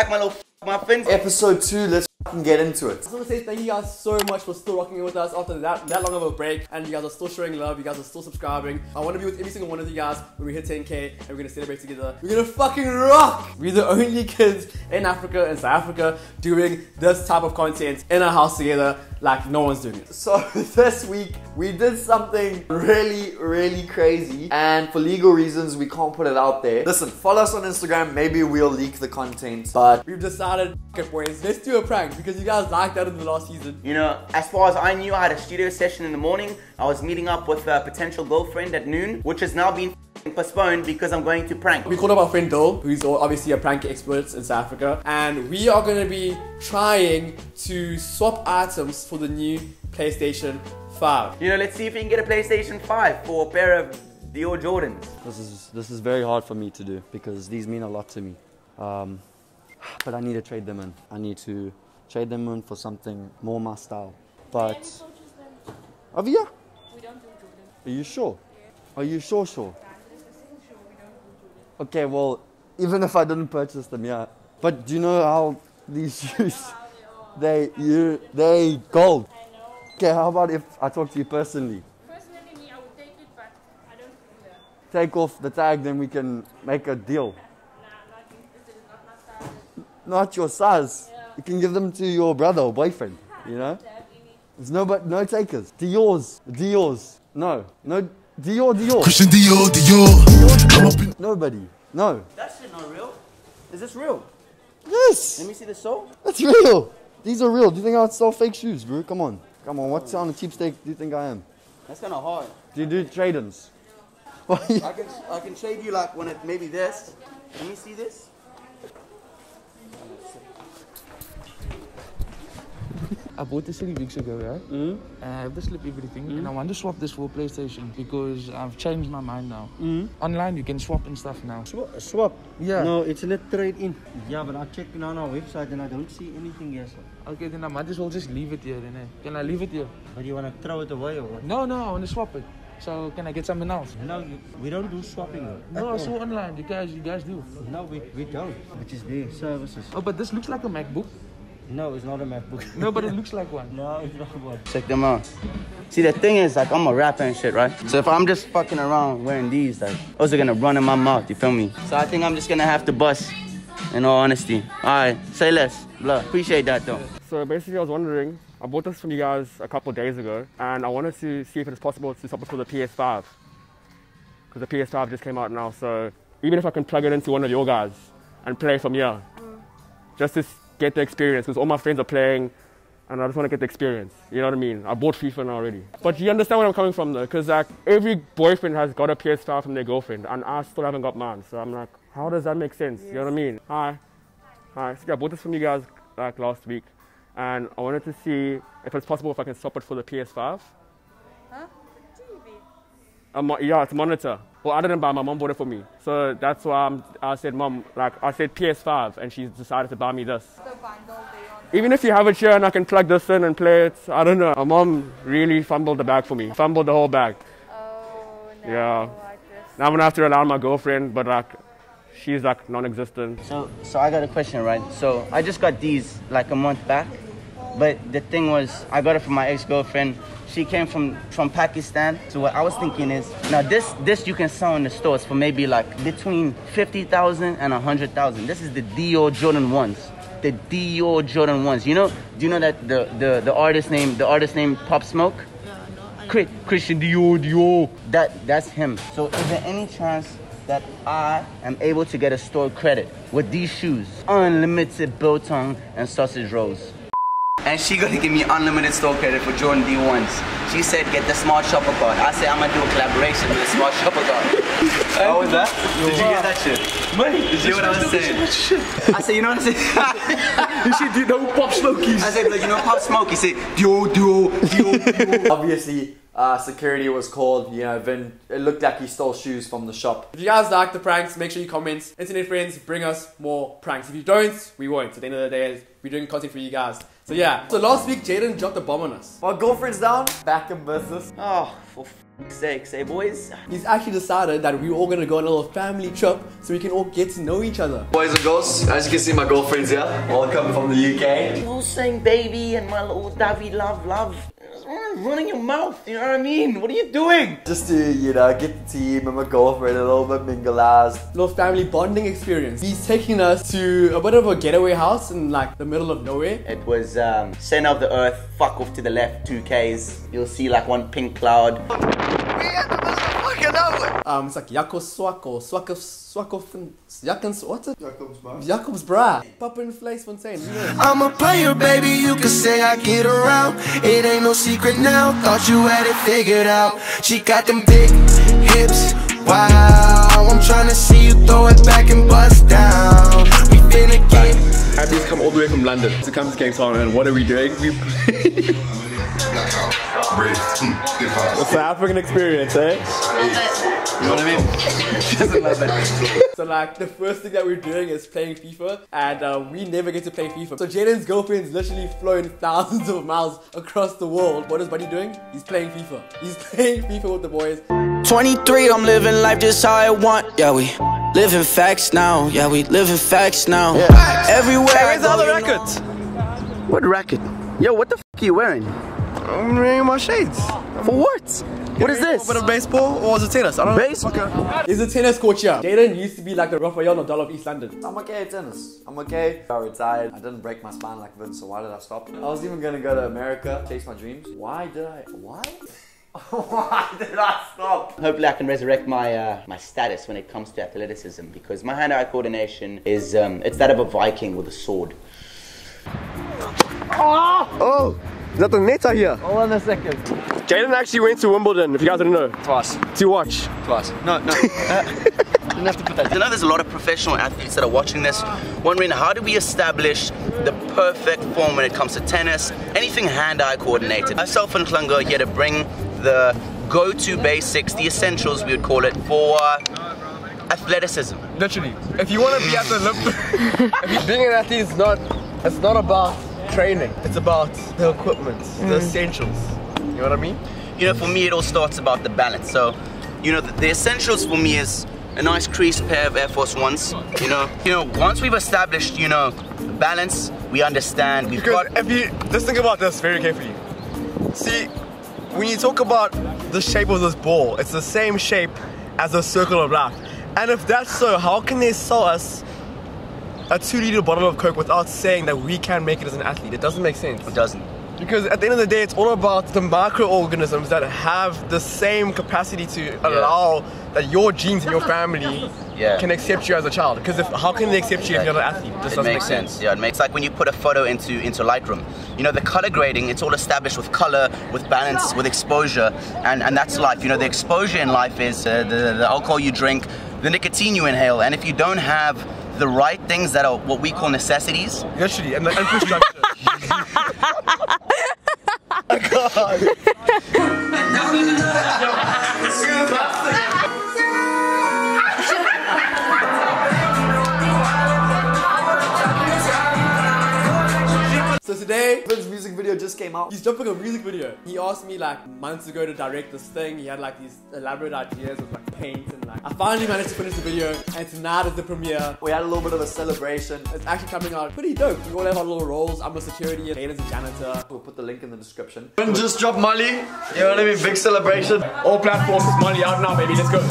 back, my little muffins. Episode 2, let's fucking get into it. I just want to say thank you guys so much for still rocking in with us after that long of a break, and you guys are still showing love, you guys are still subscribing. I want to be with every single one of you guys when we hit 10k, and we're going to celebrate together. We're going to fucking rock! We're the only kids in Africa and South Africa doing this type of content in a house together like no one's doing it. So this week, we did something really crazy, and for legal reasons, we can't put it out there. Listen, follow us on Instagram, maybe we'll leak the content, but We've decided, okay boys, let's do a prank because you guys liked that in the last season. You know, as far as I knew, I had a studio session in the morning. I was meeting up with a potential girlfriend at noon, which has now been postponed because I'm going to prank. We called up our friend Dole, who's obviously a prank expert in South Africa, and we are going to be trying to swap items for the new PlayStation 5. You know, let's see if we can get a PlayStation 5 for a pair of Dior Jordans. This is very hard for me to do because these mean a lot to me. But I need to trade them in. I need to trade them in for something more my style. But Avia? We don't do Jordan. Are you sure? Yeah. Are you sure? Sure, we don't do Jordan. Okay, well, even if I didn't purchase them, yeah. But do you know how these shoes? They gold. I know. Okay, how about if I talk to you personally? Personally, me, I would take it, but I don't do that. Take off the tag, then we can make a deal. Nah, this is not my style. Not your size. Yeah. You can give them to your brother or boyfriend. You know? There's no takers. Dior's. No, Dior. Christian Dior. Come up in. Nobody. No. That shit not real. Is this real? Yes. Let me see the sole. That's real. These are real. Do you think I'd sell fake shoes, bro? Come on. What kind of cheapskate do you think I am? That's kind of hard. Do you do trade-ins? I can trade you like when it maybe this. Let me see this. I bought this 3 weeks ago, right? And I have the slip everything, and I want to swap this for PlayStation because I've changed my mind now. Online, you can swap and stuff now. Swap? Yeah. No, it's a trade-in. Yeah, but I checked on our website and I don't see anything here, sir. Okay, then I might as well just leave it here, then. Can I leave it here? But you want to throw it away or what? No, I want to swap it. So can I get something else? No, we don't do swapping. No, I saw online. You guys do. No, we don't. Which is their services. Oh, but this looks like a MacBook. No, it's not a MacBook. No, but it looks like one. No, it's not one. Check them out. See, the thing is, like, I'm a rapper and shit, right? So if I'm just fucking around wearing these, like, those are gonna run in my mouth, you feel me? So I think I'm just gonna have to bust, in all honesty. Alright, say less. Blah. Appreciate that, though. So basically, I was wondering, I bought this from you guys a couple of days ago, and I wanted to see if it's possible to swap it for the PS5. Because the PS5 just came out now, so even if I can plug it into one of your guys and play from here, just to get the experience, because all my friends are playing, and I just want to get the experience. You know what I mean? I bought FIFA now already. But you understand where I'm coming from, though, because like every boyfriend has got a PS5 from their girlfriend, and I still haven't got mine. So I'm like, how does that make sense? You know what I mean? Hi. So yeah, I bought this from you guys like last week, and I wanted to see if it's possible if I can swap it for the PS5. Huh? The TV? Yeah, it's a monitor. Well, I didn't buy it, my mom bought it for me. So that's why I said, Mom, like, I said PS5, and she decided to buy me this. The bundle they on. Even if you have it here and I can plug this in and play it, I don't know. My mom really fumbled the bag for me. Fumbled the whole bag. Oh, no. Yeah. Like this. Now I'm gonna have to rely on my girlfriend, but like, she's like non-existent. So I got a question, right? So I just got these like a month back, but the thing was, I got it from my ex-girlfriend. She came from Pakistan. So what I was thinking is, now this you can sell in the stores for maybe like between 50,000 and 100,000. This is the Dior Jordan 1s. The Dior Jordan 1s. You know, do you know that the artist name Pop Smoke? Yeah, no. Christian Dior. That's him. So is there any chance that I am able to get a store credit with these shoes? Unlimited biltong and sausage rolls. And she gonna give me unlimited store credit for Jordan D1s. She said get the smart shopper card. I said I'm gonna do a collaboration with the smart shopper card. How was that? Did you get that shit? Did you hear what I was saying? I said, you know what I'm saying? You should do no Pop Smokies. I said, like, you know Pop Smoke? He said, Dio. obviously, security was called. You know, Vin, it looked like he stole shoes from the shop. If you guys like the pranks, make sure you comment. Internet friends, bring us more pranks. If you don't, we won't. At the end of the day, we're doing content for you guys. So yeah. So last week, Jaden dropped a bomb on us. My girlfriend's down, back in business. Oh, for sakes, eh, boys? He's actually decided that we're all gonna go on a little family trip so we can all get to know each other. Boys and girls, as you can see, my girlfriend's here. Welcome from the UK. Little saying baby and my little Davi love. Running your mouth, you know what I mean? What are you doing? Just to, you know, get the team and my girlfriend a little bit mingleized. Little family bonding experience. He's taking us to a bit of a getaway house in like the middle of nowhere. It was center of the earth, fuck off to the left, 2Ks. You'll see like one pink cloud. It's like Jakobs, what's it? Jakobs Bra. Papa and Flex Fontaine, you know. I'm a player, baby, you can say I get around. It ain't no secret now, thought you had it figured out. She got them big hips, wow. I'm trying to see you throw it back and bust down. We finna get. I've just come all the way from London to come to Cape Town, and what are we doing? It's the African experience, eh? You know what I mean? She doesn't love it. So like the first thing that we're doing is playing FIFA, and we never get to play FIFA. So Jaden's girlfriend's literally flown thousands of miles across the world. What is Buddy doing? He's playing FIFA. He's playing FIFA with the boys. 23, I'm living life just how I want. Yeah, we living facts now. Yeah, we living facts now. Yeah. Everywhere. Hey, where's all the rackets? What racket? Yo, what the f are you wearing? I'm wearing my shades. For what? What is this? A bit of baseball or was it tennis? I don't know. Baseball? Okay. He's a tennis coach here. Jaden used to be like the Rafael Nadal of East London. I'm okay at tennis. I'm okay. I retired. I didn't break my spine like Vince, so why did I stop? I was even gonna go to America, chase my dreams. Why did I? Why? Why did I stop? Hopefully I can resurrect my my status when it comes to athleticism, because my hand-eye coordination is it's that of a Viking with a sword. Oh! Is that the neta here? Hold on a second. Jaden actually went to Wimbledon, if you guys didn't know. Twice. To watch. Twice. No. Didn't have to put that. You know, there's a lot of professional athletes that are watching this, wondering how do we establish the perfect form when it comes to tennis, anything hand-eye coordinated. Myself and Klungo are here to bring the go-to basics, the essentials we would call it, for athleticism. Literally. If you want to be at the Olympics, being an athlete is not about training. It's about the equipment, the essentials. You know what I mean? You know, for me, it all starts about the balance. So, you know, the essentials for me is a nice creased pair of Air Force Ones. You know, once we've established, you know, balance, we understand. Let's think about this very carefully. See, when you talk about the shape of this ball, it's the same shape as a circle of life. And if that's so, how can they sell us a 2-liter bottle of Coke without saying that we can make it as an athlete? It doesn't make sense. It doesn't. Because at the end of the day, it's all about the microorganisms that have the same capacity to allow that your genes in your family can accept you as a child. Because how can they accept you if you're not an athlete? This doesn't make sense. Yeah, it makes like when you put a photo into Lightroom. You know, the color grading, it's all established with color, with balance, with exposure, and that's life. You know, the exposure in life is the alcohol you drink, the nicotine you inhale, and if you don't have the right things that are what we call necessities. Literally, and the infrastructure. God. So today, Vince's music video just came out. he's dropping a music video. He asked me like months ago to direct this thing. He had like these elaborate ideas with like paint and like. I finally managed to finish the video, and tonight is the premiere. We had a little bit of a celebration. It's actually coming out pretty dope. We all have our little roles. I'm a security, Jaden's a janitor. We'll put the link in the description. Vince just dropped Molly. You know what I mean? Big celebration. All platforms, Molly out now, baby. Let's go.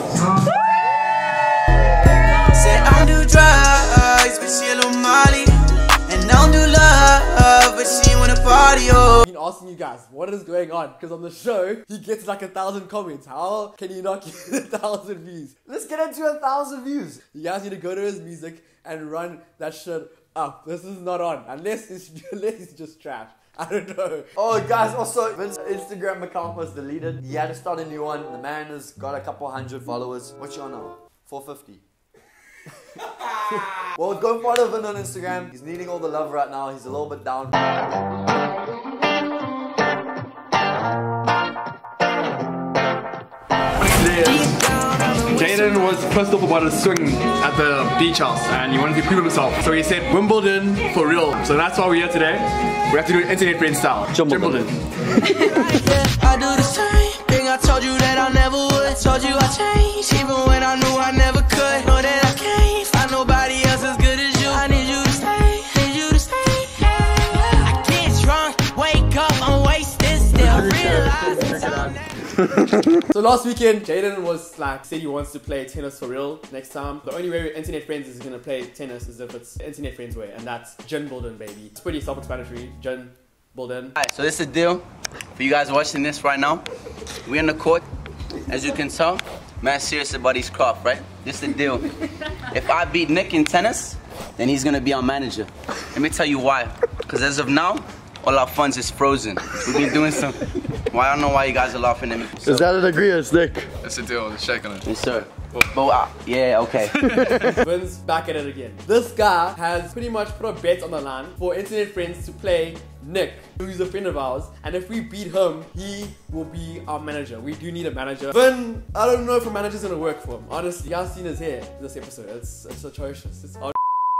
Say I don't do drugs, but she a little Molly. And I don't do love, but she wanna party, oh. I've been asking you guys, what is going on? Because on the show, he gets like 1,000 comments. How can he not get 1,000 views? Let's get into 1,000 views. You guys need to go to his music and run that shit up. This is not on. Unless it's just trash. I don't know. Oh, guys, also, Vince's Instagram account was deleted. He had to start a new one. The man has got a couple hundred followers. What's your now? 450. Well, go follow Vin on Instagram. He's needing all the love right now. He's a little bit down. Jaden was pissed off about his swing at the beach house and he wanted to prove himself. So he said Wimbledon for real. So that's why we're here today. We have to do it internet friend style. Wimbledon. I do the same thing I told you that told you I changed, even when I knew I never could. Know that I can't find nobody else as good as you. I need you to stay, need you to stay. I get drunk, wake up, I'm wasted still. Realize it's all that. So last weekend, Jaden was like, said he wants to play tennis for real next time. The only way Internet Friends is gonna play tennis is if it's Internet Friends way, and that's Jin Bolden, baby. It's pretty self-explanatory. Jin Bolden. Alright, so this is the deal. For you guys watching this right now, we're in the court. As you can tell, man's serious about his craft, right? This is the deal. If I beat Nick in tennis, then he's gonna be our manager. Let me tell you why. Because as of now, all our funds is frozen. We've been doing some. Well, I don't know why you guys are laughing at me. So, Is that an agreement, Nick? That's the deal, just shaking it. yes, sir. But yeah, okay. Vin's back at it again. This guy has pretty much put a bet on the line for Internet Friends to play Nick, who's a friend of ours, and if we beat him, he will be our manager. We do need a manager. Vin, I don't know if a manager's gonna work for him. Honestly, you guys seen his hair this episode. It's atrocious. It's It's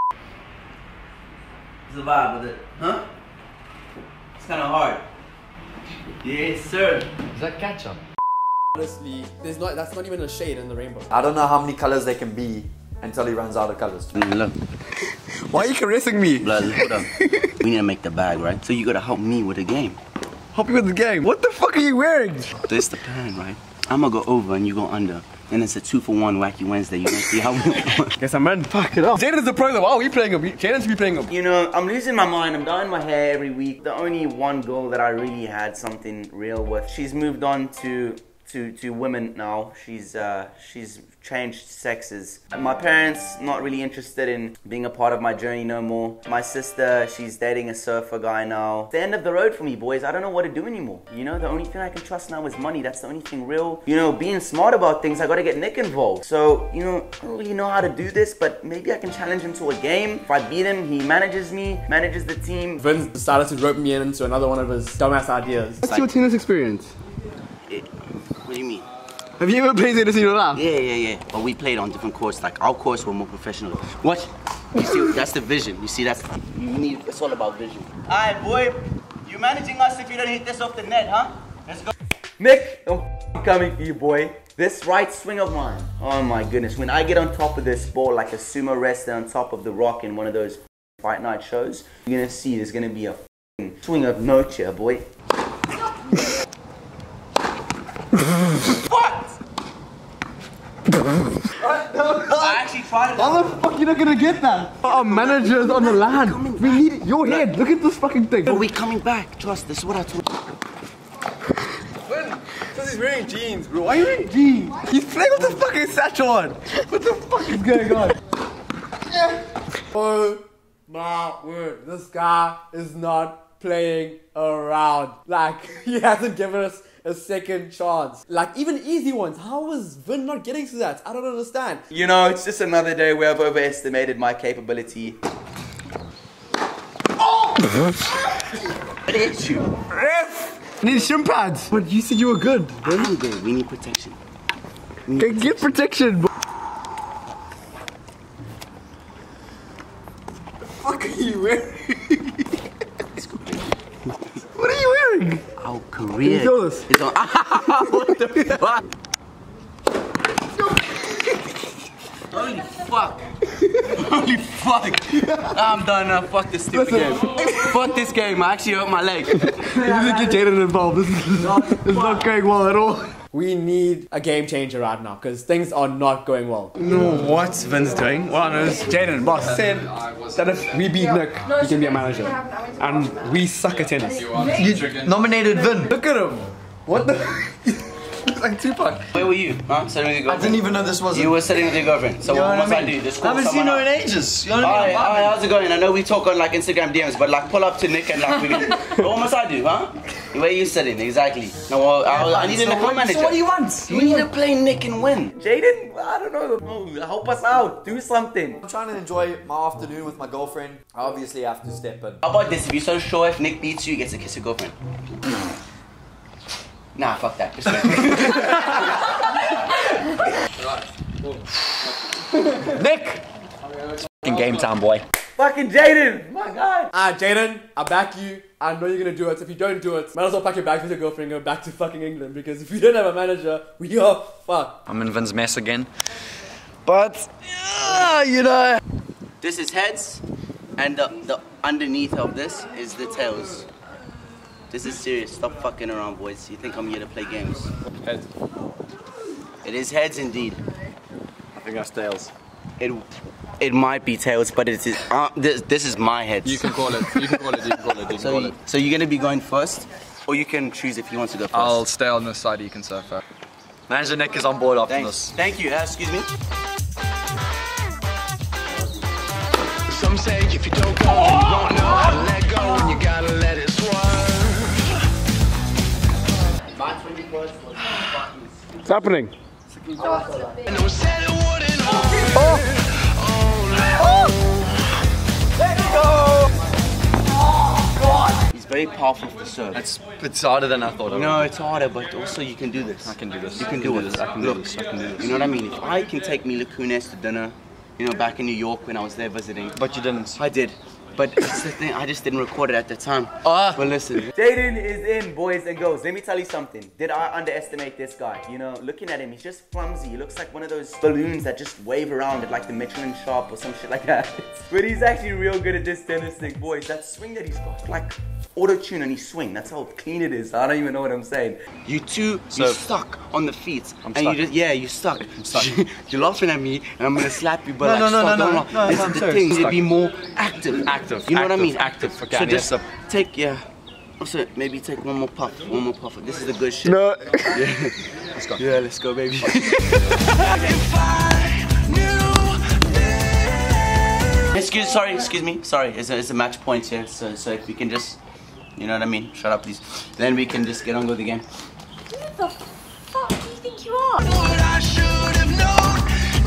a vibe with it, huh? It's kind of hard. Yes, sir. Is that ketchup? honestly, that's not even a shade in the rainbow. I don't know how many colors they can be until he runs out of colors. Look. Why are you caressing me? Blood, hold up. We need to make the bag, right? So you gotta help me with the game. Help you with the game? What the fuck are you wearing? This the plan, right? I'm gonna go over and you go under. And it's a 2-for-1 Wacky Wednesday. You gonna see how we Guess I'm in. Fuck it up. Jaden's the pro though. Why are we playing him? Jaden should be playing him. You know, I'm losing my mind. I'm dyeing my hair every week. The only one girl that I really had something real with, she's moved on to women now. She's changed sexes. My parents not really interested in being a part of my journey no more. My sister, she's dating a surfer guy now. It's the end of the road for me, boys. I don't know what to do anymore. You know, the only thing I can trust now is money. That's the only thing real. You know, being smart about things, I gotta get Nick involved. So, you know, I don't really know how to do this, but maybe I can challenge him to a game. If I beat him, he manages me, manages the team. Vince decided to rope me into another one of his dumbass ideas. What's your tennis experience? What do you mean? Have you ever played tennis in your life? Yeah. But we played on different courts. Like our course were more professional. What? You see, that's the vision. You see, it's all about vision. All right, boy. You managing us if you don't hit this off the net, huh? Let's go. Nick, I'm coming for you, boy. This right swing of mine. Oh my goodness. When I get on top of this ball like a sumo wrestler on top of the rock in one of those fight night shows, you're gonna see there's gonna be a swing of nature, boy. What? I actually tried it. How the fuck are you not gonna get that? Our manager's on the land. We need your head. Look at this fucking thing. But we coming back. Trust, this is what I told you. Because he's wearing jeans, bro. Why are you wearing jeans? He's playing with the fucking satchel on. What the fuck is going on? Oh my word, this guy is not playing around. Like, he hasn't given us a second chance. Like, even easy ones. How is Vin not getting to that? I don't understand. You know, it's just another day where I've overestimated my capability. Oh! It hit you. Ref! I need shin pads. But you said you were good. I'm good. We need protection. Get protection, bro. What the fuck are you wearing? What are you wearing? Our career. Can you show us? It's on. What the fuck? Holy fuck. Holy fuck. I'm done now. Fuck this stupid game. Fuck this game. I actually hurt my leg. You need to get Jaden involved. This is not going well at all. We need a game changer right now because things are not going well. No, what Vin's doing? Well, no, Jaden, boss, said that if we beat Nick, he can be a manager. And we suck at tennis. You nominated Vin. Look at him. What the? Looks like Tupac. Where were you? Huh? Sitting with your girlfriend? I didn't even know this was. You were sitting with your girlfriend. So what must I do? Just call I haven't seen her in ages. You know what I mean? Alright, how's it going? I know we talk on like Instagram DMs, but like pull up to Nick and like we can. What must I do, huh? Where are you sitting? Exactly. No, well, I need a co-manager. So what do you want? We need to play Nick and win. Jaden, I don't know. Help us out. Do something. I'm trying to enjoy my afternoon with my girlfriend. I obviously have to step in. How about this? If you're so sure if Nick beats you, he gets to kiss your girlfriend. Nah, fuck that. Nick! Fucking game time, boy. Fucking Jaden, my God. Jaden, I back you. I know you're gonna do it. If you don't do it, might as well pack your bags with your girlfriend and go back to fucking England. Because if we don't have a manager, we are fucked. I'm in Vin's mess again. But, you know. This is heads, and the underneath of this is the tails. This is serious. Stop fucking around, boys. You think I'm here to play games? Heads. It is heads indeed. I think that's tails. It might be tails, but it is. This is my head. You can call it. You can call it. You can call it. You can call it. So you're gonna be going first, or you can choose if you want to go first. I'll stay on this side. You can surf first. Manager Nick is on board after Thanks. this. Thank you. Excuse me. Some say if you don't go, you won't know how to let go, and you gotta let it swerve. What's happening? He's very powerful for serve. It's harder than I thought it would. No, it's harder, but also you can do this. I can do this. You can do it. I can do this. I can do this. You know what I mean? If I can take Mila Kunis to dinner, you know, back in New York when I was there visiting. But you didn't. I did. But it's the thing, I just didn't record it at the time. But listen. Jaden is in, boys and girls. Let me tell you something. Did I underestimate this guy? You know, looking at him, he's just clumsy. He looks like one of those balloons that just wave around at like the Michelin shop or some shit like that. But he's actually real good at this tennis thing, boys. That swing that he's got, like auto-tune on his swing. That's how clean it is. I don't even know what I'm saying. You stuck on the feet. You stuck. You're laughing at me and I'm gonna slap you, but No, It's the thing, to be more active. You know what I mean? Active. Okay, so just take, also maybe take one more puff. This is the good shit. No. Yeah. Let's go. Yeah, let's go, baby. Excuse me. Sorry, it's a match point here. So if we can just, you know what I mean? Shut up, please. Then we can just get on with the game. Who the fuck do you think you are? I should have known.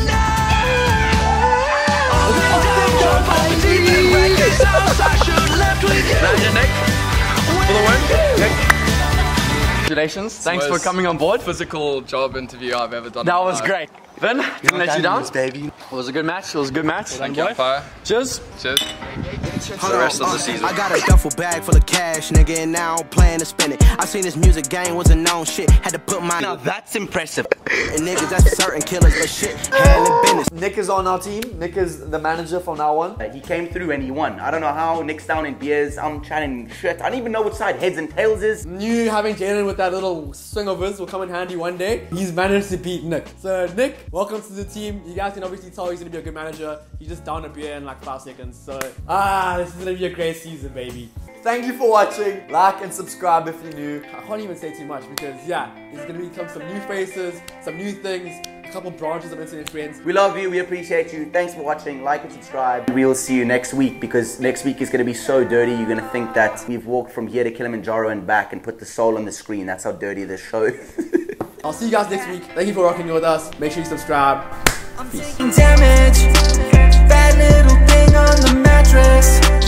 Manager Nick, for the win. Nick. Congratulations. Thanks for coming on board. Physical job interview I've ever done. That was great. Vin, didn't let you down. Baby. It was a good match. Thank you. Fire. Cheers. Cheers. For the rest of the season. I got a duffel bag full of cash, nigga, and now I'm planning to spend it. I seen this music game was a known shit. Had to put my. Now that's impressive. And niggas, that's certain killers, but shit, handling business. Nick is on our team. Nick is the manager from now on. He came through and he won. I don't know how. Nick's down in beers. I'm chatting shit. I don't even know which side heads and tails is. Knew having Jaden with that little swing of his will come in handy one day. He's managed to beat Nick. So Nick, welcome to the team. You guys can obviously tell he's gonna be a good manager. He's just down a beer in like 5 seconds. So this is gonna be a great season, baby. Thank you for watching. Like and subscribe if you're new. I can't even say too much because there's gonna become some new faces, some new things, a couple branches of internet friends. We love you, we appreciate you. Thanks for watching, like and subscribe. We'll see you next week because next week is gonna be so dirty. You're gonna think that we've walked from here to Kilimanjaro and back and put the soul on the screen. That's how dirty this show is. I'll see you guys next week. Thank you for rocking with us. Make sure you subscribe. Peace. Damage, that little thing on the mattress.